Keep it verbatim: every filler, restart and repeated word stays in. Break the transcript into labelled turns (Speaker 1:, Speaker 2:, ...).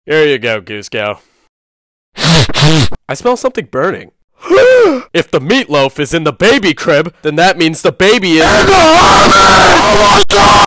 Speaker 1: Here you go, Goose Cow. I smell something burning. If the meatloaf is in the baby crib, then that means the baby is- Oh my God!